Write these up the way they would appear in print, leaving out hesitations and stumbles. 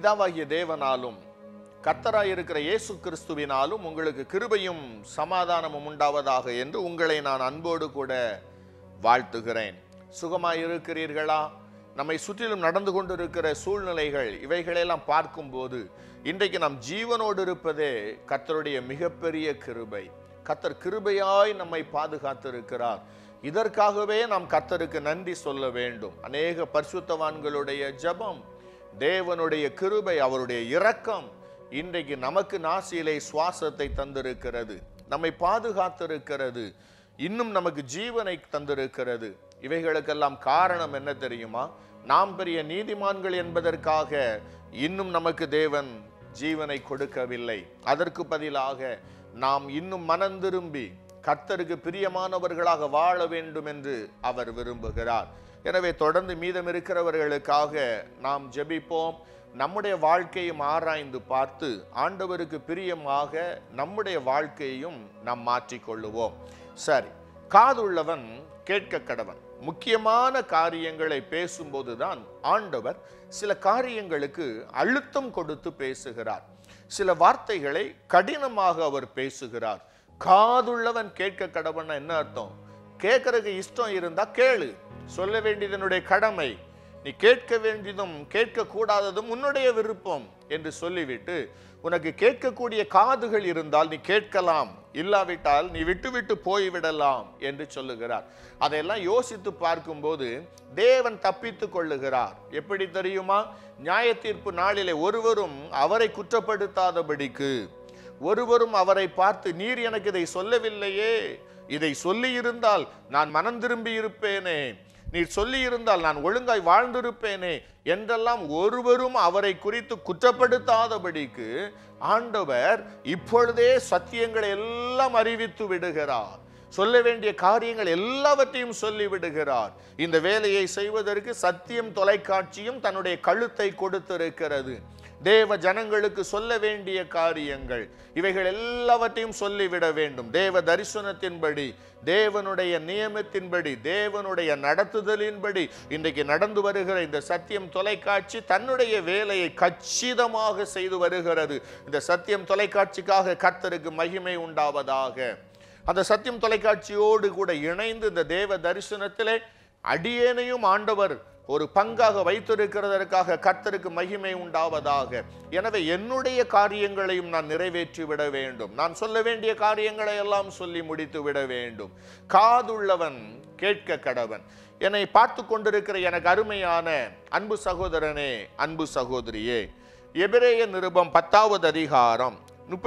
பிதாவாகிய தேவனாலும் கர்த்தராய் இருக்கிற இயேசு கிறிஸ்துவினாலும் உங்களுக்கு கிருபையும் சமாதானமும் உண்டாவதாக என்று உங்களை நான் அன்போடு கூட வாழ்த்துகிறேன். சுகமாய் இருக்கிறீர்களா? நம்மை சுற்றிலும் நடந்து கொண்டிருக்கிற சூழ்நிலைகள் இவைகளெல்லாம் பார்க்கும்போது இன்றைக்கு நாம் ஜீவனோடு இருப்பதே கர்த்தருடைய மிகப்பெரிய கிருபை. கர்த்தர் கிருபையாய் நம்மை பாதுகாத்திருக்கிறார். இதற்காகவே நாம் கர்த்தருக்கு நன்றி சொல்ல வேண்டும். அநேக பரிசுத்தவான்களுடைய ஜெபம், தேவனுடைய கிருபை, அவருடைய இரக்கம் இன்றைக்கு நமக்கு நாசியிலே சுவாசத்தை தந்திருக்கிறது, நம்மை பாதுகாத்திருக்கிறது, இன்னும் நமக்கு ஜீவனை தந்திருக்கிறது. இவைகளுக்கெல்லாம் காரணம் என்ன தெரியுமா? நாம் பெரிய நீதிமான்கள் என்பதற்காக இன்னும் நமக்கு தேவன் ஜீவனை கொடுக்கவில்லை. அதற்கு பதிலாக நாம் இன்னும் மனம் திரும்பி கர்த்தருக்கு பிரியமானவர்களாக வாழ வேண்டும் என்று அவர் விரும்புகிறார். எனவே தொடர்ந்து மீதம் இருக்கிறவர்களுக்காக நாம் ஜெபிப்போம். நம்முடைய வாழ்க்கையும் ஆராய்ந்து பார்த்து ஆண்டவருக்கு பிரியமாக நம்முடைய வாழ்க்கையையும் நாம் மாற்றிக்கொள்ளுவோம். சரி, காதுள்ளவன் கேட்க கடவன். முக்கியமான காரியங்களை பேசும்போதுதான் ஆண்டவர் சில காரியங்களுக்கு அழுத்தம் கொடுத்து பேசுகிறார். சில வார்த்தைகளை கடினமாக அவர் பேசுகிறார். காதுள்ளவன் கேட்க கடவன் என்ன அர்த்தம்? கேட்கறதுக்கு இஷ்டம் இருந்தா கேளு, சொல்ல வேண்டியதனுடைய கடமை. நீ கேட்க வேண்டியதும் கேட்க கூடாததும் உன்னுடைய விருப்பம் என்று சொல்லிவிட்டு, உனக்கு கேட்கக்கூடிய காதுகள் இருந்தால் நீ கேட்கலாம், இல்லாவிட்டால் நீ விட்டு போய்விடலாம் என்று சொல்லுகிறார். அதையெல்லாம் யோசித்து பார்க்கும்போது தேவன் தப்பித்துக் கொள்ளுகிறார். எப்படி தெரியுமா? நியாய தீர்ப்பு நாளிலே ஒருவரும் அவரை குற்றப்படுத்தாதபடிக்கு, ஒருவரும் அவரை பார்த்து நீர் எனக்கு இதை சொல்லவில்லையே, இதை சொல்லி இருந்தால் நான் மனம் திரும்பி இருப்பேனே, நீர் சொல்லி இருந்தால் நான் ஒழுங்காய் வாழ்ந்திருப்பேனே என்றெல்லாம் ஒருவரும் அவரை குறித்து குற்றப்படுத்தாதபடிக்கு ஆண்டவர் இப்பொழுதே சத்தியங்களை எல்லாம் அறிவித்து விடுகிறார். சொல்ல வேண்டிய காரியங்கள் எல்லாவற்றையும் சொல்லி விடுகிறார். இந்த வேலையை செய்வதற்கு சத்தியம் தொலைக்காட்சியும் தன்னுடைய கழுத்தை கொடுத்திருக்கிறது. தேவ ஜனங்களுக்கு சொல்ல வேண்டிய காரியங்கள் இவைகள் எல்லாவற்றையும் சொல்லிவிட வேண்டும். தேவ தரிசனத்தின்படி, தேவனுடைய நியமத்தின்படி, தேவனுடைய நடத்துதலின்படி இன்றைக்கு நடந்து வருகிற இந்த சத்தியம் தொலைக்காட்சி தன்னுடைய வேலையை கச்சிதமாக செய்து வருகிறது. இந்த சத்தியம் தொலைக்காட்சிக்காக கர்த்தருக்கு மகிமை உண்டாவதாக. அந்த சத்தியம் தொலைக்காட்சியோடு கூட இணைந்து இந்த தேவ தரிசனத்திலே அடியேனையும் ஆண்டவர் ஒரு பங்காக வைத்திருக்கிறதற்காக கர்த்தருக்கு மகிமை உண்டாவதாக. எனவே என்னுடைய காரியங்களையும் நான் நிறைவேற்றி விட வேண்டும். நான் சொல்ல வேண்டிய காரியங்களை எல்லாம் சொல்லி முடித்து விட வேண்டும். காதுள்ளவன் கேட்க கடவன். என்னை பார்த்து கொண்டிருக்கிற எனக்கு அருமையான அன்பு சகோதரனே, அன்பு சகோதரியே, எபிரேய நிருபம் 10வது அதிகாரம்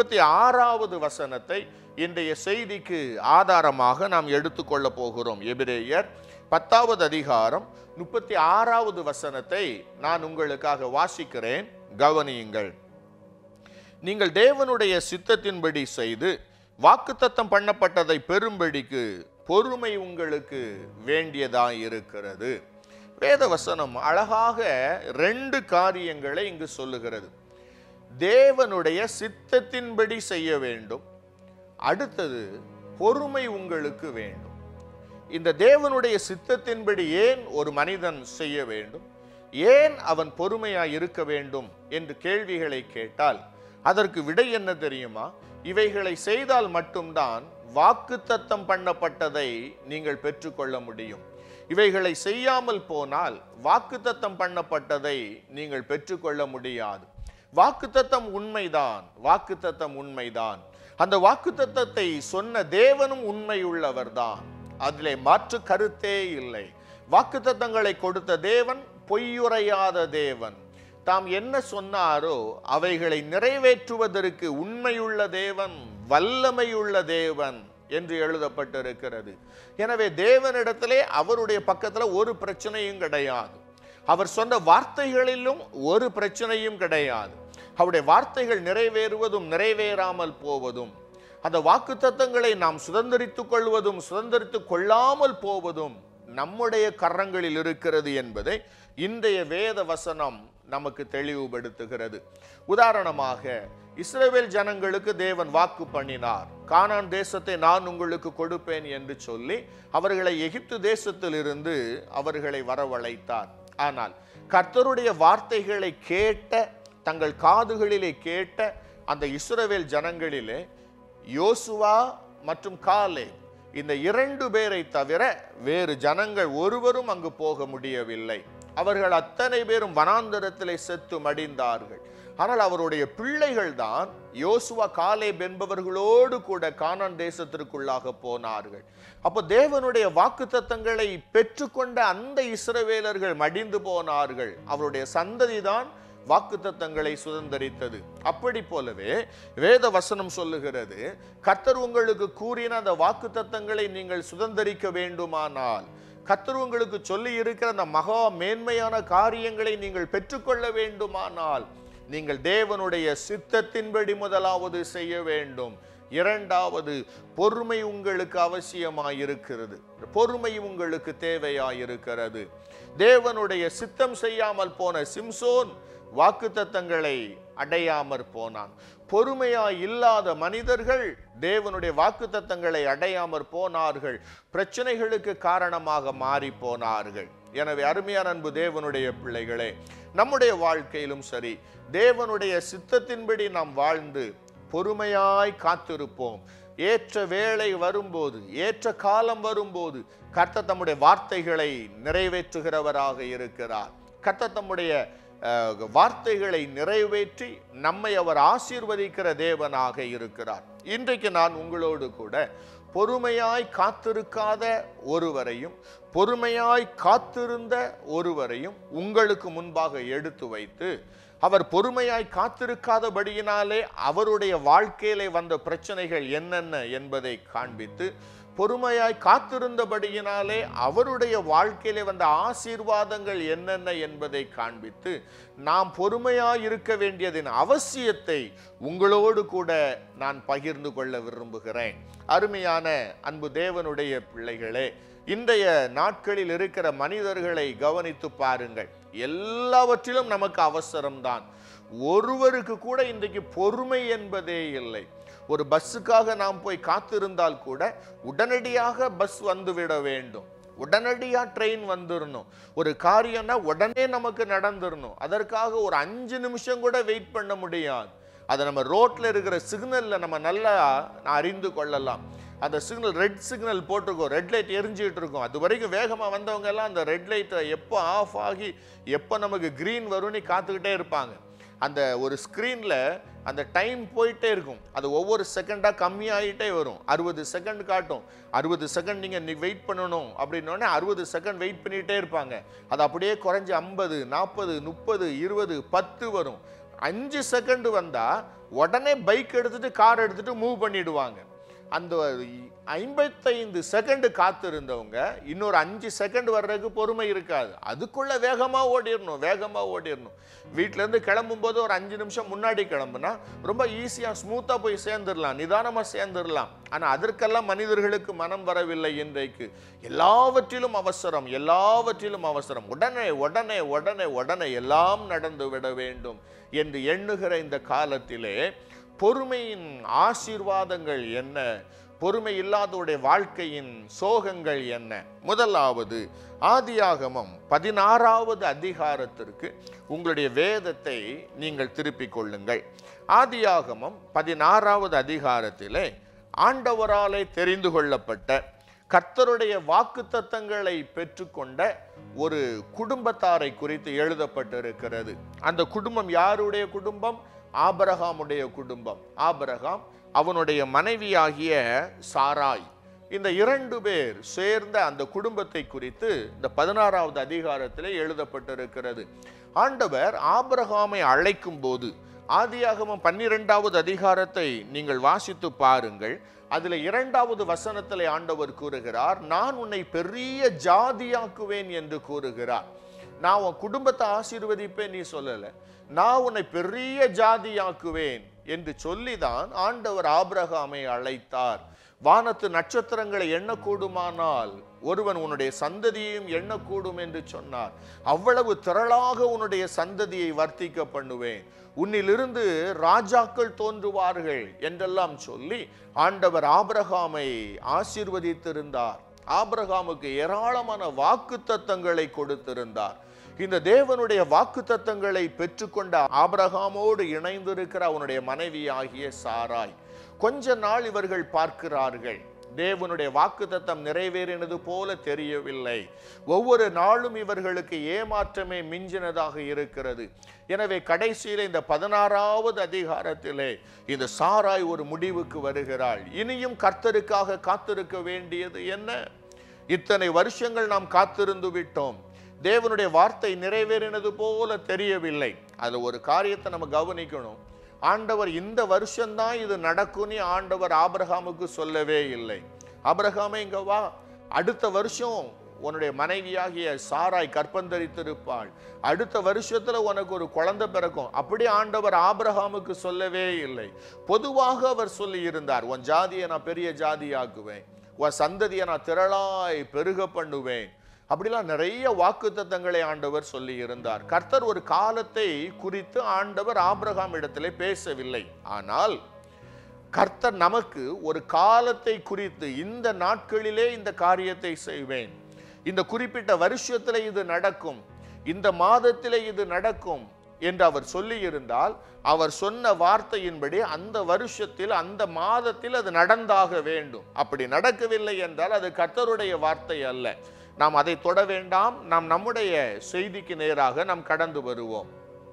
36வது வசனத்தை இன்றைய செய்திக்கு ஆதாரமாக நாம் எடுத்துக்கொள்ள போகிறோம். எபிரேயர் 10வது அதிகாரம் 36வது வசனத்தை நான் உங்களுக்காக வாசிக்கிறேன், கவனியுங்கள். நீங்கள் தேவனுடைய சித்தத்தின்படி செய்து வாக்குத்தத்தம் பண்ணப்பட்டதை பெறும்படிக்கு பொறுமை உங்களுக்கு வேண்டியதாய் இருக்கிறது. வேத வசனம் அழகாக 2 காரியங்களை இங்கு சொல்லுகிறது. தேவனுடைய சித்தத்தின்படி செய்ய வேண்டும், அடுத்தது பொறுமை உங்களுக்கு வேண்டும். இந்த தேவனுடைய சித்தத்தின்படி ஏன் ஒரு மனிதன் செய்ய வேண்டும், ஏன் அவன் பொறுமையாய் இருக்க வேண்டும் என்று கேள்விகளை கேட்டால் அதற்கு விடை என்ன தெரியுமா? இவைகளை செய்தால் மட்டும்தான் வாக்குத்தத்தம் பண்ணப்பட்டதை நீங்கள் பெற்றுக்கொள்ள முடியும். இவைகளை செய்யாமல் போனால் வாக்குத்தத்தம் பண்ணப்பட்டதை நீங்கள் பெற்றுக்கொள்ள முடியாது. வாக்குத்தத்தம் உண்மைதான், வாக்குத்தத்தம் உண்மைதான். அந்த வாக்குத்தத்தத்தை சொன்ன தேவனும் உண்மையுள்ளவர்தான், அதிலே மாற்று கருத்தே இல்லை. வாக்குத்தத்தங்களை கொடுத்த தேவன் பொய்யுரையாத தேவன். தாம் என்ன சொன்னாரோ அவைகளை நிறைவேற்றுவதற்கு உண்மையுள்ள தேவன், வல்லமையுள்ள தேவன் என்று எழுதப்பட்டிருக்கிறது. எனவே தேவனிடத்திலே அவருடைய பக்கத்தில் ஒரு பிரச்சனையும் கிடையாது. அவர் சொன்ன வார்த்தைகளிலும் ஒரு பிரச்சனையும் கிடையாது. அவருடைய வார்த்தைகள் நிறைவேறுவதும் நிறைவேறாமல் போவதும், அந்த வாக்குத்தத்தங்களை நாம் சுதந்திரித்துக் கொள்வதும் சுதந்திரித்துக் கொள்ளாமல் போவதும் நம்முடைய கரங்களில் இருக்கிறது என்பதை இன்றைய வேத வசனம் நமக்கு தெளிவுபடுத்துகிறது. உதாரணமாக இஸ்ரவேல் ஜனங்களுக்கு தேவன் வாக்கு பண்ணினார். கானான் தேசத்தை நான் உங்களுக்கு கொடுப்பேன் என்று சொல்லி அவர்களை எகிப்து தேசத்திலிருந்து அவர்களை வரவழைத்தார். ஆனால் கர்த்தருடைய வார்த்தைகளை கேட்ட தங்கள் காதுகளிலே கேட்ட அந்த இஸ்ரவேல் ஜனங்களிலே யோசுவா மற்றும் காலேப் இந்த 2 பேரை தவிர வேறு ஜனங்கள் ஒருவரும் அங்கு போக முடியவில்லை. அவர்கள் அத்தனை பேரும் வனாந்தரத்திலே செத்து மடிந்தார்கள். ஆனால் அவருடைய பிள்ளைகள் தான் யோசுவா காலேப் என்பவர்களோடு கூட கானான் தேசத்திற்குள்ளாக போனார்கள். அப்போ தேவனுடைய வாக்குத்தத்தங்களை பெற்றுக்கொண்ட அந்த இஸ்ரவேலர்கள் மடிந்து போனார்கள். அவருடைய சந்ததி தான் வாக்குத்தத்தங்களை சுதந்தரித்தது. அப்படி போலவே வேத வசனம் சொல்லுகிறது, கர்த்தர் உங்களுக்கு கூறின அந்த வாக்குத்தத்தங்களை நீங்கள் சுதந்தரிக்க வேண்டுமானால், கர்த்தர் உங்களுக்கு சொல்லி இருக்கிற அந்த மகா மேன்மையான காரியங்களை நீங்கள் பெற்றுக்கொள்ள வேண்டுமானால், நீங்கள் தேவனுடைய சித்தத்தின்படி முதலாவது செய்ய வேண்டும். இரண்டாவது, பொறுமை உங்களுக்கு அவசியமாயிருக்கிறது. பொறுமை உங்களுக்கு தேவையாயிருக்கிறது. தேவனுடைய சித்தம் செய்யாமல் போன சிம்சோன் வாக்குத்தத்தங்களை அடையாமற் போனான். பொறுமையாய் இல்லாத மனிதர்கள் தேவனுடைய வாக்குத்தத்தங்களை அடையாமற் போனார்கள். பிரச்சனைகளுக்கு காரணமாக மாறி போனார்கள். எனவே அருமையான அன்பு தேவனுடைய பிள்ளைகளே, நம்முடைய வாழ்க்கையிலும் சரி, தேவனுடைய சித்தத்தின்படி நாம் வாழ்ந்து பொறுமையாய் காத்திருப்போம். ஏற்ற வேளை வரும்போது, ஏற்ற காலம் வரும்போது கர்த்தர் தம்முடைய வார்த்தைகளை நிறைவேற்றுகிறவராக இருக்கிறார். கர்த்தர் தம்முடைய வார்த்தைகளை நிறைவேற்றி நம்மை அவர் ஆசீர்வதிக்கிற தேவனாக இருக்கிறார். இன்றைக்கு நான் உங்களோடு கூட பொறுமையாய் காத்திருக்காத ஒருவரையும் பொறுமையாய் காத்திருந்த ஒருவரையும் உங்களுக்கு முன்பாக எடுத்து வைத்து, அவர் பொறுமையாய் காத்திருக்காதபடியினாலே அவருடைய வாழ்க்கையிலே வந்த பிரச்சனைகள் என்னென்ன என்பதை காண்பித்து, பொறுமையாய் காத்திருந்தபடியினாலே அவருடைய வாழ்க்கையிலே வந்த ஆசீர்வாதங்கள் என்னென்ன என்பதை காண்பித்து, நாம் பொறுமையாய் இருக்க வேண்டியதின் அவசியத்தை உங்களோடு கூட நான் பகிர்ந்து கொள்ள விரும்புகிறேன். அருமையான அன்பு தேவனுடைய பிள்ளைகளே, இன்றைய நாட்களில் இருக்கிற மனிதர்களை கவனித்து பாருங்கள். எல்லாவற்றிலும் நமக்கு அவசரம்தான். ஒருவருக்கு கூட இன்றைக்கு பொறுமை என்பதே இல்லை. ஒரு பஸ்ஸுக்காக நாம் போய் காத்திருந்தால் கூட உடனடியாக பஸ் வந்துவிட வேண்டும், உடனடியாக ட்ரெயின் வந்துடணும். ஒரு காரியம்னா உடனே நமக்கு நடந்துடணும். அதற்காக ஒரு 5 நிமிஷம் கூட வெயிட் பண்ண முடியாது. அதை நம்ம ரோட்டில் இருக்கிற சிக்னலில் நம்ம நல்லா அறிந்து கொள்ளலாம். அந்த சிக்னல் ரெட் சிக்னல் போட்டிருக்கோம், ரெட் லைட் எரிஞ்சிட்டு இருக்கும். அது வரைக்கும் வேகமாக வந்தவங்க எல்லாம் அந்த ரெட் லைட்டை எப்போ ஆஃப் ஆகி எப்போ நமக்கு க்ரீன் வரும்னு காத்துக்கிட்டே இருப்பாங்க. அந்த ஒரு ஸ்க்ரீனில் அந்த டைம் போயிட்டே இருக்கும். அது ஒவ்வொரு செகண்டாக கம்மியாகிட்டே வரும். 60 செகண்ட் காட்டும். 60 செகண்ட் நீங்கள் வெயிட் பண்ணணும் அப்படின்னோடனே 60 செகண்ட் வெயிட் பண்ணிகிட்டே இருப்பாங்க. அது அப்படியே குறைஞ்சி 50, 40, 30, 20, 10 வரும். 5 செகண்ட் வந்தால் உடனே பைக் எடுத்துகிட்டு கார் எடுத்துகிட்டு மூவ் பண்ணிடுவாங்க. அந்த 55 செகண்ட் காத்திருந்தவங்க இன்னொரு 5 செகண்ட் வர்றதுக்கு பொறுமை இருக்காது. அதுக்குள்ள வேகமாக ஓடிடணும். வீட்டிலேருந்து கிளம்பும்போது ஒரு 5 நிமிஷம் முன்னாடி கிளம்புனா ரொம்ப ஈஸியாக ஸ்மூத்தாக போய் சேர்ந்துடலாம், நிதானமாக சேர்ந்துடலாம். ஆனால் அதற்கெல்லாம் மனிதர்களுக்கு மனம் வரவில்லை. இன்றைக்கு எல்லாவற்றிலும் அவசரம், உடனே எல்லாம் நடந்து விட வேண்டும் என்று எண்ணுகிற இந்த காலத்திலே பொறுமையின் ஆசீர்வாதங்கள் என்ன, பொறுமை இல்லாதவருடைய வாழ்க்கையின் சோகங்கள் என்ன? முதலாவது, ஆதியாகமம் 16வது அதிகாரத்திற்கு உங்களுடைய வேதத்தை நீங்கள் திருப்பிக் கொள்ளுங்கள். ஆதியாகமம் 16வது அதிகாரத்திலே ஆண்டவராலே தெரிந்து கொள்ளப்பட்ட கர்த்தருடைய வாக்குத்தத்தங்களை பெற்றுக்கொண்ட ஒரு குடும்பத்தாரை குறித்து எழுதப்பட்டிருக்கிறது. அந்த குடும்பம் யாருடைய குடும்பம்? ஆபிரகாமுடைய குடும்பம். ஆபிரகாம், அவனுடைய மனைவியாகிய சாராய், இந்த 2 பேர் சேர்ந்த அந்த குடும்பத்தை குறித்து இந்த 16வது அதிகாரத்திலே எழுதப்பட்டிருக்கிறது. ஆண்டவர் ஆபிரகாமை அழைக்கும் போது ஆதியாகமம் 12வது அதிகாரத்தை நீங்கள் வாசித்து பாருங்கள். அதில் 2வது வசனத்திலே ஆண்டவர் கூறுகிறார், நான் உன்னை பெரிய ஜாதியாக்குவேன் என்று கூறுகிறார். நான் உன் குடும்பத்தை ஆசீர்வதிப்பேன் நீ சொல்லலை, நான் உன்னை பெரிய ஜாதியாக்குவேன் என்று சொல்லிதான் ஆண்டவர் ஆபிரகாமை அழைத்தார். வானத்து நட்சத்திரங்களை எண்ணக்கூடுமானால் ஒருவன் உன்னுடைய சந்ததியையும் எண்ணக்கூடும் என்று சொன்னார். அவ்வளவு திரளாக உன்னுடைய சந்ததியை வர்த்திக்க பண்ணுவேன், உன்னிலிருந்து ராஜாக்கள் தோன்றுவார்கள் என்றெல்லாம் சொல்லி ஆண்டவர் ஆபிரகாமை ஆசீர்வதித்திருந்தார். ஆபிரகாமுக்கு ஏராளமான வாக்குத்தத்தங்களை கொடுத்திருந்தார். இந்த தேவனுடைய வாக்குத்தத்தங்களை பெற்றுக்கொண்ட ஆபிரகாமோடு இணைந்திருக்கிற அவனுடைய மனைவி ஆகிய சாராய், கொஞ்ச நாள் இவர்கள் பார்க்கிறார்கள். தேவனுடைய வாக்குத்தத்தம் நிறைவேறினது போல தெரியவில்லை. ஒவ்வொரு நாளும் இவர்களுக்கு ஏமாற்றமே மிஞ்சினதாக இருக்கிறது. எனவே கடைசியில இந்த 16வது அதிகாரத்திலே இந்த சாராய் ஒரு முடிவுக்கு வருகிறாள். இனியும் கர்த்தருக்காக காத்திருக்க வேண்டியது என்ன? இத்தனை வருஷங்கள் நாம் காத்திருந்து விட்டோம். தேவனுடைய வார்த்தை நிறைவேறினது போல தெரியவில்லை. அதுல ஒரு காரியத்தை நம்ம கவனிக்கணும். ஆண்டவர் இந்த வருஷம்தான் இது நடக்கும்னு ஆண்டவர் ஆபிரகாமுக்கு சொல்லவே இல்லை. ஆபிரகாமே இங்க வா, அடுத்த வருஷம் உன்னுடைய மனைவியாகிய சாராய் கற்பந்தரித்திருப்பாள், அடுத்த வருஷத்துல உனக்கு ஒரு குழந்தை பிறக்கும். அப்படி ஆண்டவர் ஆபிரகாமுக்கு சொல்லவே இல்லை. பொதுவாக அவர் சொல்லி இருந்தார், உன் ஜாதியை நான் பெரிய ஜாதியாக்குவேன், உன் சந்ததியை நான் திரளாய் பெருக பண்ணுவேன். அப்படிலாம் நிறைய வாக்குத்தத்தங்களை ஆண்டவர் சொல்லி இருந்தார். கர்த்தர் ஒரு காலத்தை குறித்து ஆண்டவர் ஆபிரகாம் இடத்திலே பேசவில்லை. ஆனால் கர்த்தர் நமக்கு ஒரு காலத்தை குறித்து, இந்த நாட்களிலே இந்த காரியத்தை செய்வேன், இந்த குறிப்பிட்ட வருஷத்திலே இது நடக்கும், இந்த மாதத்திலே இது நடக்கும் என்று அவர் சொல்லி இருந்தால், அவர் சொன்ன வார்த்தையின்படி அந்த வருஷத்தில் அந்த மாதத்தில் அது நடந்தாக வேண்டும். அப்படி நடக்கவில்லை என்றால் அது கர்த்தருடைய வார்த்தை அல்ல. நாம் அதை தொட வேண்டாம். நாம் நம்முடைய செய்திக்கு நேராக நாம் கடந்து வருவோம்.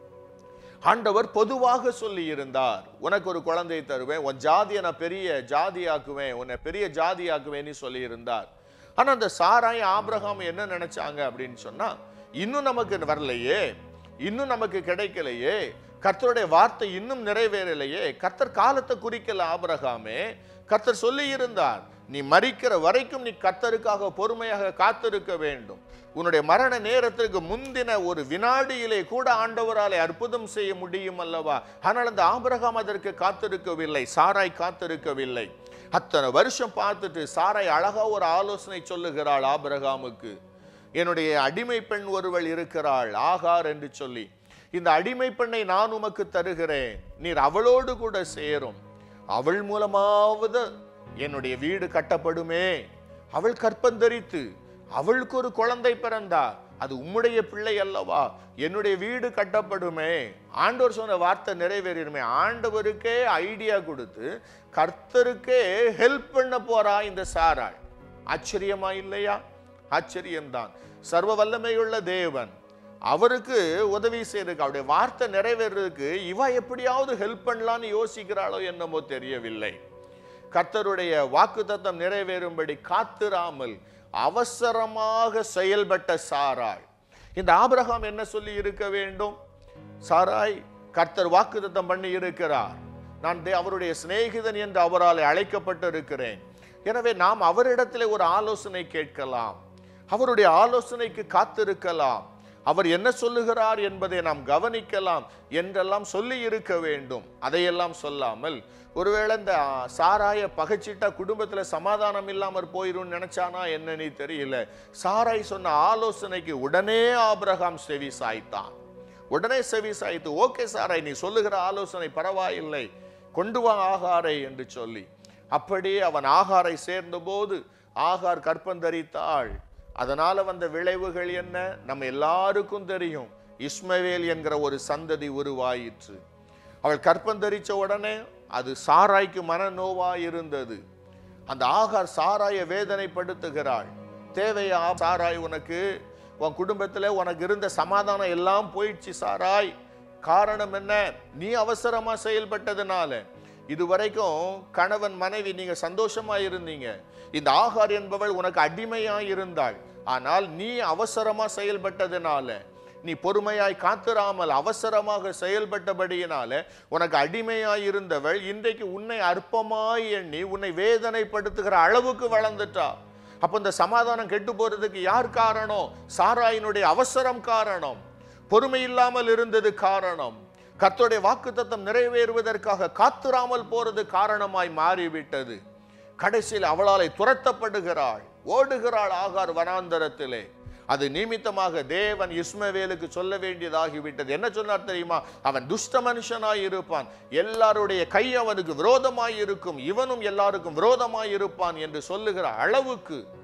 ஆண்டவர் பொதுவாக சொல்லி இருந்தார், உனக்கு ஒரு குழந்தை தருவேன், உன் ஜாதியை நான் பெரிய ஜாதியாக்குவேன், உன்னை பெரிய ஜாதியாக்குவேன்னு சொல்லி இருந்தார். ஆனா அந்த சாராய் ஆபிரகாம் என்ன நினைச்சாங்க அப்படின்னு சொன்னா, இன்னும் நமக்கு வரலையே, இன்னும் நமக்கு கிடைக்கலையே, கர்த்தருடைய வார்த்தை இன்னும் நிறைவேறலையே, கர்த்தர் காலத்தை குறிக்கல ஆபிரகாமே, கர்த்தர் சொல்லி இருந்தார், நீ மரிக்கிற வரைக்கும் நீ கர்த்தருக்காக பொறுமையாக காத்திருக்க வேண்டும். உன்னுடைய மரண நேரத்திற்கு முந்தின ஒரு வினாடியிலே கூட ஆண்டவராலே அற்புதம் செய்ய முடியும் அல்லவா? ஆனால் அந்த ஆபிரகாம் அதற்கு காத்திருக்கவில்லை, சாராய் காத்திருக்கவில்லை. அத்தனை வருஷம் பார்த்துட்டு சாராய் அழகா ஒரு ஆலோசனை சொல்லுகிறாள் ஆபிரகாமுக்கு. என்னுடைய அடிமை பெண் ஒருவள் இருக்கிறாள் ஆகார் என்று சொல்லி, இந்த அடிமை பெண்ணை நான் உமக்கு தருகிறேன், நீர் அவளோடு கூட சேரும், அவள் மூலமாவது என்னுடைய வீடு கட்டப்படுமே, அவள் கற்பந்தரித்து அவளுக்கு ஒரு குழந்தை பிறந்தா அது உம்முடைய பிள்ளை அல்லவா, என்னுடைய வீடு கட்டப்படுமே, ஆண்டவர் சொன்ன வார்த்தை நிறைவேறிடுமே. ஆண்டவருக்கே ஐடியா கொடுத்து கர்த்தருக்கே ஹெல்ப் பண்ண போறா இந்த சாராள். ஆச்சரியமா இல்லையா? ஆச்சரியம்தான். சர்வ வல்லமையுள்ள தேவன் அவருக்கு உதவி செய்யறதுக்கு, அவருடைய வார்த்தை நிறைவேறதுக்கு இவ எப்படியாவது ஹெல்ப் பண்ணலான்னு யோசிக்கிறாளோ என்னமோ தெரியவில்லை. கர்த்தருடைய வாக்குத்தத்தம் நிறைவேறும்படி காத்திராமல் அவசரமாக செயல்பட்ட சாராய். இந்த ஆபிரகாம் என்ன சொல்லி இருக்க வேண்டும்? சாராய், கர்த்தர் வாக்குத்தத்தம் பண்ணி இருக்கிறார், நான் அவருடைய சிநேகிதன் என்று அவரால் அழைக்கப்பட்டு இருக்கிறேன், எனவே நாம் அவரிடத்தில் ஒரு ஆலோசனை கேட்கலாம், அவருடைய ஆலோசனைக்கு காத்திருக்கலாம், அவர் என்ன சொல்லுகிறார் என்பதை நாம் கவனிக்கலாம் என்றெல்லாம் சொல்லி இருக்க வேண்டும். அதையெல்லாம் சொல்லாமல், ஒருவேளை இந்த சாராய பகைச்சிட்டா குடும்பத்துல சமாதானம் இல்லாமற் போயிரும் நினைச்சானா என்னன்னு தெரியல. சாராய் சொன்ன ஆலோசனைக்கு உடனே ஆபிரகாம் செவி சாய்த்தான். உடனே செவி சாய்த்து, ஓகே சாராய், நீ சொல்லுகிற ஆலோசனை பரவாயில்லை, கொண்டு வா ஆகாரை என்று சொல்லி, அப்படியே அவன் ஆகாரை சேர்ந்த போது ஆகார் கற்பந்தரித்தாள். அதனால வந்த விளைவுகள் என்ன நம்ம எல்லாருக்கும் தெரியும். இஸ்மவேல் என்கிற ஒரு சந்ததி உருவாயிற்று. அவள் கற்பந்தரிச்ச உடனே அது சாராய்க்கு மனநோவாய் இருந்தது. அந்த ஆகார் சாராயை வேதனைப்படுத்துகிறாள். தேவையா சாராய், உனக்கு உன் குடும்பத்துல உனக்கு இருந்த சமாதானம் எல்லாம் போயிடுச்சு சாராய். காரணம் என்ன? நீ அவசரமா செயல்பட்டதுனால. இதுவரைக்கும் கணவன் மனைவி நீங்க சந்தோஷமா இருந்தீங்க. இந்த ஆகார் என்பவள் உனக்கு அடிமையாய் இருந்தாள். ஆனால் நீ அவசரமா செயல்பட்டதுனால, நீ பொறுமையாய் காத்திராமல் அவசரமாக செயல்பட்டபடியினால உனக்கு அடிமையாய் இருந்தவள் இன்றைக்கு உன்னை அற்பமாய் எண்ணி உன்னை வேதனைப்படுத்துகிற அளவுக்கு வளர்ந்துட்டா. அப்ப இந்த சமாதானம் கெட்டு போறதுக்கு யார் காரணம்? சாராயினுடைய அவசரம் காரணம். பொறுமை இல்லாமல் இருந்தது காரணம். கர்த்தருடைய வாக்குத்தத்தம் நிறைவேறுவதற்காக காத்திராமல் போறது காரணமாய் மாறிவிட்டது. கடைசியில் அவளாலே துரத்தப்படுகிறாள், ஓடுகிறாள் ஆகார் வனாந்தரத்திலே. அது நிமித்தமாக தேவன் இஸ்மவேலுக்கு சொல்ல வேண்டியதாகிவிட்டது. என்ன சொன்னார் தெரியுமா? அவன் துஷ்ட மனுஷனாய் இருப்பான், எல்லாருடைய கை அவனுக்கு விரோதமாய் இருக்கும், இவனும் எல்லாருக்கும் விரோதமாய் இருப்பான் என்று சொல்லுகிற அளவுக்கு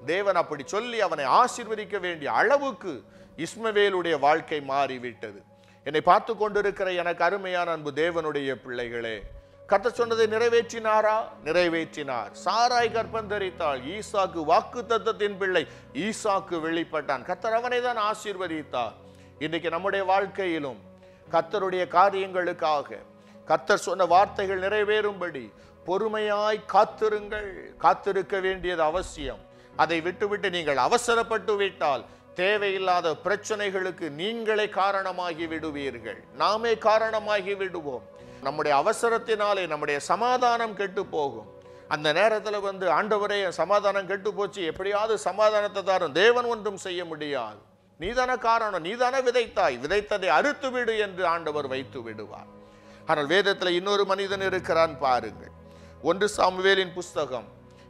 தேவன் அப்படி சொல்லி அவனை ஆசீர்வதிக்க வேண்டிய அளவுக்கு இஸ்மவேலுடைய வாழ்க்கை மாறிவிட்டது. என்னை பார்த்து கொண்டிருக்கிற எனக்கு அருமையான அன்பு தேவனுடைய பிள்ளைகளே, கர்த்தர் சொன்னதை நிறைவேற்றினாரா? நிறைவேற்றினார். சாராய் கர்ப்பந்தரித்தாள். ஈசாக்கு வாக்கு தத்தத்தின் பிள்ளை ஈசாக்கு வெளிப்பட்டான். கர்த்தர் அவனை தான் ஆசீர்வதித்தார். இன்றைக்கு நம்முடைய வாழ்க்கையிலும் கர்த்தருடைய காரியங்களுக்காக கர்த்தர் சொன்ன வார்த்தைகள் நிறைவேறும்படி பொறுமையாய் காத்திருங்கள். காத்திருக்க வேண்டியது அவசியம். அதை விட்டுவிட்டு நீங்கள் அவசரப்பட்டு விட்டால் தேவையில்லாத பிரச்சனைகளுக்கு நீங்களே காரணமாகி விடுவீர்கள். நாமே காரணமாகி விடுவோம். நம்முடைய அவசரத்தினாலே நம்முடைய சமாதானம் கெட்டு போகும். அந்த நேரத்தில் ஆண்டவரே சமாதானம் கெட்டு போச்சு, எப்படியாவது சமாதானத்தை தாரும். தேவன் ஒன்றும் செய்ய முடியாது. நீதான காரணம், நீதான விதைத்தாய், விதைத்ததை அறுத்து விடு என்று ஆண்டவர் வைத்து விடுவார். ஆனால் வேதத்தில் இன்னொரு மனிதன் இருக்கிறான் பாருங்கள். 1 சாமுவேலின் புஸ்தகம்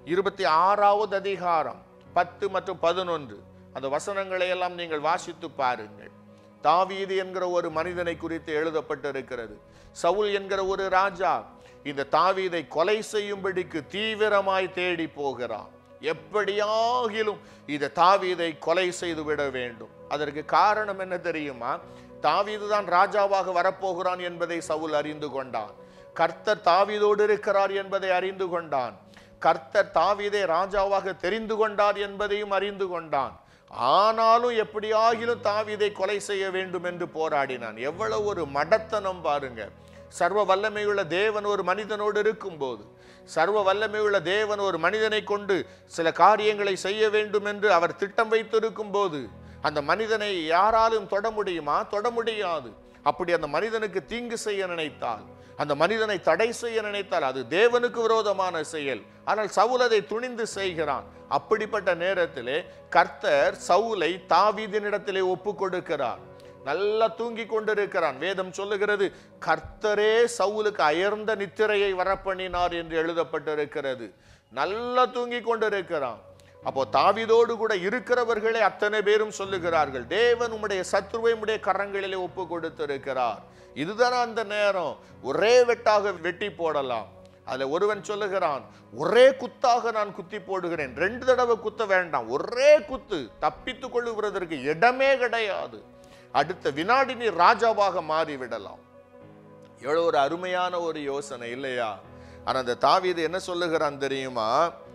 26வது அதிகாரம் 10 மற்றும் 11 அந்த வசனங்களை எல்லாம் நீங்கள் வாசித்து பாருங்கள். தாவீது என்கிற ஒரு மனிதனை குறித்து எழுதப்பட்டிருக்கிறது. சவுல் என்கிற ஒரு ராஜா இந்த தாவீதை கொலை செய்யும்படிக்கு தீவிரமாய் தேடி போகிறான். எப்படியாகிலும் இந்த தாவீதை கொலை செய்து விட வேண்டும். அதற்கு காரணம் என்ன தெரியுமா? தாவீது தான் ராஜாவாக வரப்போகிறான் என்பதை சவுல் அறிந்து கொண்டான். கர்த்தர் தாவீதோடு இருக்கிறார் என்பதை அறிந்து கொண்டான். கர்த்தர் தாவீதை ராஜாவாக தெரிந்து கொண்டார் என்பதையும் அறிந்து கொண்டான். ஆனாலும் எப்படியாகிலும் தாவீதை கொலை செய்ய வேண்டும் என்று போராடினான். எவ்வளவு ஒரு மடத்தனம் பாருங்க. சர்வ வல்லமையுள்ள தேவன் ஒரு மனிதனோடு இருக்கும்போது, சர்வ வல்லமையுள்ள தேவன் ஒரு மனிதனை கொண்டு சில காரியங்களை செய்ய வேண்டும் என்று அவர் திட்டம் வைத்திருக்கும் போது அந்த மனிதனை யாராலும் தொட முடியுமா? தொட முடியாது. அப்படி அந்த மனிதனுக்கு தீங்கு செய்ய நினைத்தால், அந்த மனிதனை தடை செய்ய நினைத்தால் அது தேவனுக்கு விரோதமான செயல். ஆனால் சவுல் அதை துணிந்து செய்கிறான். அப்படிப்பட்ட நேரத்திலே கர்த்தர் சவுலை தாவீதினிடத்திலே ஒப்பு கொடுக்கிறார். நல்லா தூங்கி கொண்டிருக்கிறான். வேதம் சொல்லுகிறது, கர்த்தரே சவுலுக்கு அயர்ந்த நித்திரையை வரப்பண்ணினார் என்று எழுதப்பட்டிருக்கிறது. நல்லா தூங்கி கொண்டிருக்கிறான். அப்போ தாவீதோடு கூட இருக்கிறவர்களே அத்தனை பேரும் சொல்லுகிறார்கள், தேவன் உம்முடைய சத்ருவை உம்முடைய கரங்களிலே ஒப்பு கொடுத்திருக்கிறார். இதுதானே அந்த நேரம், ஒரே வெட்டாக வெட்டி போடலாம். அதுல ஒருவன் சொல்லுகிறான், ஒரே குத்தாக நான் குத்தி போடுகிறேன், 2 தடவை குத்த வேண்டாம், ஒரே குத்து, தப்பித்துக் கொள்ளுவதற்கு இடமே கிடையாது. அடுத்த வினாடி நீ ராஜாவாக மாறிவிடலாம். எவ்வளவு ஒரு அருமையான ஒரு யோசனை இல்லையா? ஆனா அந்த தாவீது என்ன சொல்லுகிறான் தெரியுமா?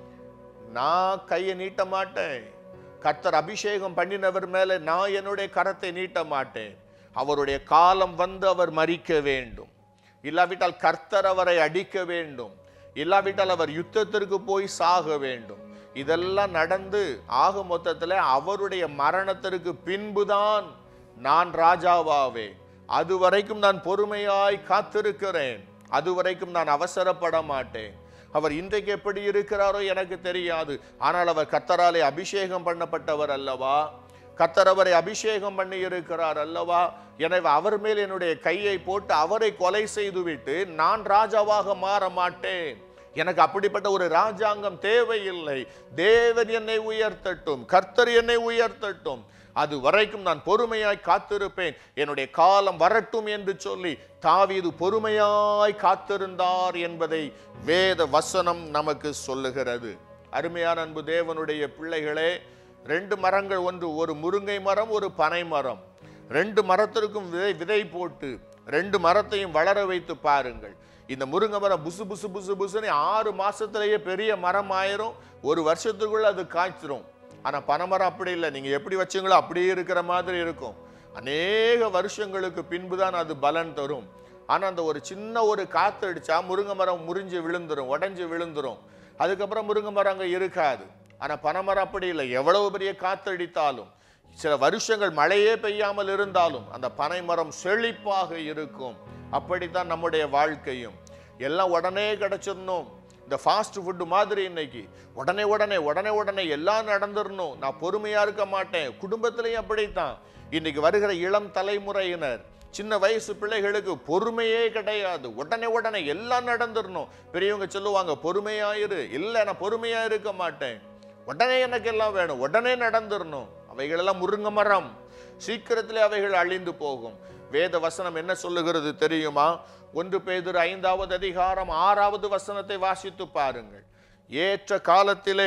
நான் கையை நீட்ட மாட்டேன். கர்த்தர் அபிஷேகம் பண்ணினவர் மேல நான் என்னுடைய கரத்தை நீட்ட மாட்டேன். அவருடைய காலம் வந்து அவர் மரிக்க வேண்டும். இல்லாவிட்டால் கர்த்தர் அவரை அடிக்க வேண்டும். இல்லாவிட்டால் அவர் யுத்தத்திற்கு போய் சாக வேண்டும். இதெல்லாம் நடந்து ஆக மொத்தத்தில் அவருடைய மரணத்திற்கு பின்புதான் நான் ராஜாவாவேன். அதுவரைக்கும் நான் பொறுமையாய் காத்திருக்கிறேன். அதுவரைக்கும் நான் அவசரப்பட மாட்டேன். அவர் இன்றைக்கு எப்படி இருக்கிறாரோ எனக்கு தெரியாது. ஆனால் அவர் கர்த்தராலே அபிஷேகம் பண்ணப்பட்டவர் அல்லவா? கர்த்தர் அவரை அபிஷேகம் பண்ணி இருக்கிறார் அல்லவா? எனவே அவர் மேல் என்னுடைய கையை போட்டு அவரை கொலை செய்துவிட்டு நான் ராஜாவாக மாற மாட்டேன். எனக்கு அப்படிப்பட்ட ஒரு ராஜாங்கம் தேவையில்லை. தேவன் என்னை உயர்த்தட்டும், கர்த்தர் என்னை உயர்த்தட்டும், அது வரைக்கும் நான் பொறுமையாய் காத்திருப்பேன், என்னுடைய காலம் வரட்டும் என்று சொல்லி தாவீது பொறுமையாய் காத்திருந்தார் என்பதை வேத வசனம் நமக்கு சொல்லுகிறது. அருமையான அன்பு தேவனுடைய பிள்ளைகளே, 2 மரங்கள், ஒரு முருங்கை மரம், ஒரு பனை மரம், 2 மரத்திற்கும் விதை போட்டு 2 மரத்தையும் வளர வைத்து பாருங்கள். இந்த முருங்கை மரம் புசு புசு புசு புசுன்னு 6 மாசத்திலேயே பெரிய மரம் ஆயிரும். 1 வருஷத்துக்குள்ள அது காய்ச்சிரும். ஆனா பனைமரம் அப்படி இல்லை. நீங்க எப்படி வச்சுங்களோ அப்படியே இருக்கிற மாதிரி இருக்கும். அநேக வருஷங்களுக்கு பின்புதான் அது பலன் தரும். ஆனா அந்த ஒரு சின்ன ஒரு காத்து அடிச்சா முருங்கை மரம் முறிஞ்சு விழுந்துரும், உடஞ்சு விழுந்துரும். அதுக்கப்புறம் முருங்கை மரம் அங்க இருக்காது. ஆனா பனைமரம் அப்படி இல்லை. எவ்வளவு பெரிய காத்து அடித்தாலும், சில வருஷங்கள் மழையே பெய்யாமல் இருந்தாலும் அந்த பனை மரம் செழிப்பாக இருக்கும். அப்படித்தான் நம்முடைய வாழ்க்கையும். எல்லாம் உடனே கிடைச்சிடணும். இந்த ஃபாஸ்ட் ஃபுட்டு மாதிரி இன்னைக்கு உடனே உடனே உடனே உடனே எல்லாம் நடந்துடணும். நான் பொறுமையா இருக்க மாட்டேன். குடும்பத்திலையும் அப்படித்தான். இன்னைக்கு வருகிற இளம் தலைமுறையினர், சின்ன வயசு பிள்ளைகளுக்கு பொறுமையே கிடையாது. உடனே உடனே எல்லாம் நடந்துடணும். பெரியவங்க சொல்லுவாங்க, பொறுமையாயிரு. இல்லை, நான் பொறுமையா இருக்க மாட்டேன். உடனே எனக்கு எல்லாம் வேணும், உடனே நடந்துடணும். அவைகளெல்லாம் முருங்கை மரம், சீக்கிரத்திலே அவைகள் அழிந்து போகும். வேத வசனம் என்ன சொல்லுகிறது தெரியுமா? 1 பேதுரு 5வது அதிகாரம் 6வது வசனத்தை வாசித்து பாருங்கள். ஏற்ற காலத்திலே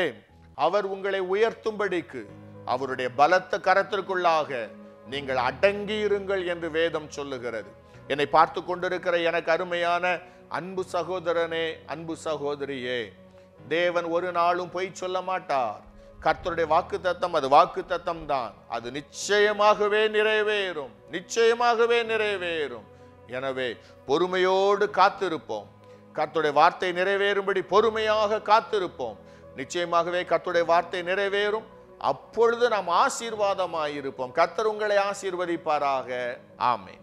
அவர் உங்களை உயர்த்தும்படிக்கு அவருடைய பலத்த கரத்திற்குள்ளாக நீங்கள் அடங்கி இருங்கள் என்று வேதம் சொல்லுகிறது. என்னை பார்த்து கொண்டிருக்கிற எனக்கு அருமையான அன்பு சகோதரனே, அன்பு சகோதரியே, தேவன் ஒரு நாளும் பொய் சொல்ல மாட்டார். கர்த்தருடைய வாக்குத்தத்தம் அது வாக்குத்தத்தம் தான். அது நிச்சயமாகவே நிறைவேறும், நிச்சயமாகவே நிறைவேறும். எனவே பொறுமையோடு காத்திருப்போம். கர்த்தருடைய வார்த்தை நிறைவேறும்படி பொறுமையாக காத்திருப்போம். நிச்சயமாகவே கர்த்தருடைய வார்த்தை நிறைவேறும். அப்பொழுது நாம் ஆசீர்வாதமாயிருப்போம். கர்த்தர் உங்களை ஆசீர்வதிப்பாராக. ஆமென்.